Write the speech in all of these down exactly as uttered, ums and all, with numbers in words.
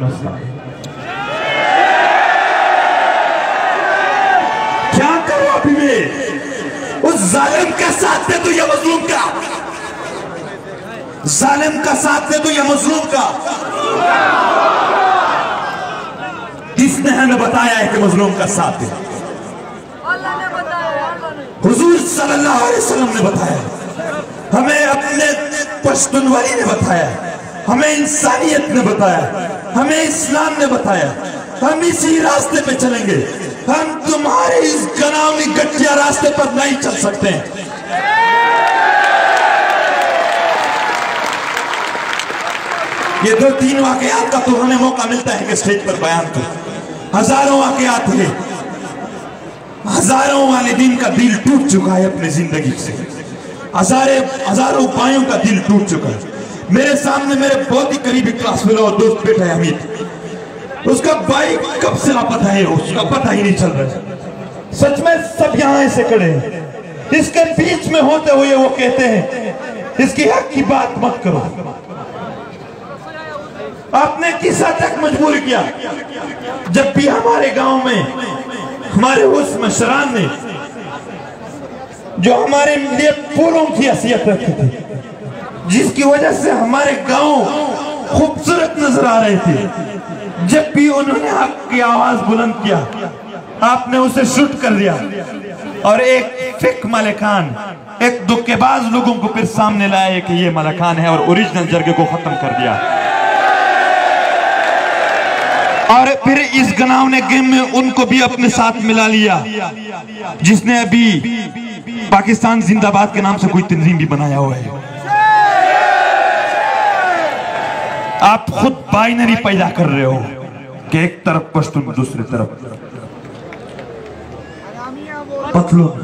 मसला है। क्या करो अभी में? उस जालिम का साथ दे तो या मजलूम का? जालिम का साथ दे तो या मजलूम का? किसने हमें बताया है कि मजलूम का साथ दे? हुजूर सल्लल्लाहु अलैहि वसल्लम ने बताया, हमें अपने पश्तूनवाली ने बताया, हमें इंसानियत ने बताया, हमें इस्लाम ने बताया। हम इसी रास्ते पे चलेंगे। हम तुम्हारे इस गनावनी गठिया रास्ते पर नहीं चल सकते हैं। ये दो तीन वाकयात का तो हमें मौका मिलता है कि स्टेज पर बयान करें। हजारों वाकयात हैं, हजारों वालिदीन का दिल टूट चुका है अपनी जिंदगी से, हजारे हजारों भाइयों का दिल टूट चुका है। मेरे सामने मेरे बहुत ही करीबी क्लास फेलो और दोस्त बैठा है हमीद, उसका भाई कब से लापता है, उसका पता ही नहीं चल रहा है। सच में सब यहाँ ऐसे खड़े हैं, इसके बीच में होते हुए वो कहते हैं इसकी हक की बात मत करो। आपने किस हद तक मजबूर किया? जब भी हमारे गांव में हमारे उस मशरान ने जो हमारे लिए फूलों की हैसियत रखी थी, जिसकी वजह से हमारे गांव खूबसूरत नजर आ रहे थे, जब भी उन्होंने आपकी आवाज बुलंद किया आपने उसे शूट कर दिया और एक फेक मलकान, एक धोखेबाज लोगों को फिर सामने लाया कि ये मलकान है और ओरिजिनल जरगे को खत्म कर दिया। और फिर इस गनावने गेम में उनको भी अपने साथ मिला लिया, जिसने अभी पाकिस्तान जिंदाबाद के नाम से कोई तंजीम भी बनाया हुआ है। आप खुद बाइनरी पैदा कर रहे हो कि एक तरफ पश्तून दूसरी तरफ पतलून।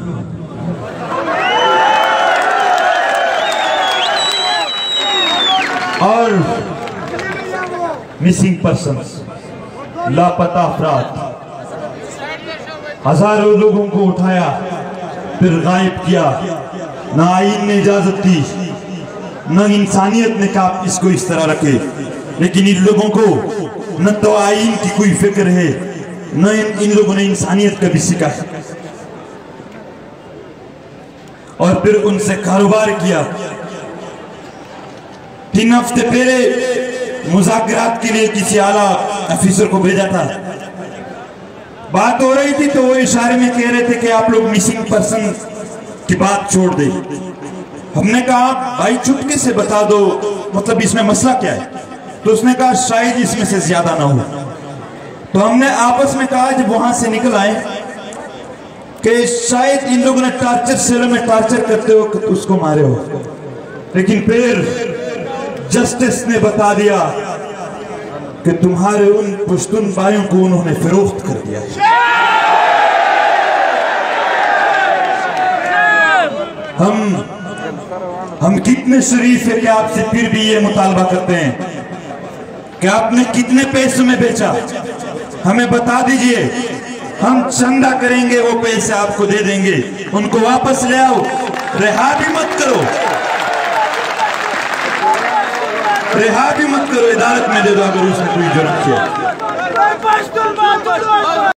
और मिसिंग पर्सन्स, लापता अफराद, हजारों लोगों को उठाया फिर गायब किया। ना आईन ने इजाजत दी, न इंसानियत ने कहा इसको इस तरह रखे, लेकिन इन लोगों को न तो आईन की कोई फिक्र है, न इन, इन लोगों ने इंसानियत का भी सीखा है। और फिर उनसे कारोबार किया। तीन हफ्ते पहले मुज़ाकरात के लिए किसी आला अफीसर को भेजा था। बात हो रही थी तो वो इशारे में कह रहे थे कि आप लोग मिसिंग पर्सन की बात छोड़ दें। हमने कहा भाई चुटकी से बता दो, मतलब इसमें मसला क्या है? तो उसने कहा शायद इसमें से ज्यादा ना हो। तो हमने आपस में कहा जब वहां से निकल आए कि शायद इन लोगों ने टॉर्चर सेलों में टॉर्चर करते हो तो उसको मारे हो, लेकिन फिर जस्टिस ने बता दिया कि तुम्हारे उन पश्तून भाइयों को उन्होंने फरोख्त कर दिया। हम हम कितने शरीफ है कि आपसे फिर भी ये मुतालबा करते हैं कि आपने कितने पैसों में बेचा, हमें बता दीजिए, हम चंदा करेंगे, वो पैसे आपको दे देंगे, उनको वापस ले आओ, रिहा भी मत करो, रिहा भी मत करो, इदारत में दे दो अगर उसने कोई जुर्म किया।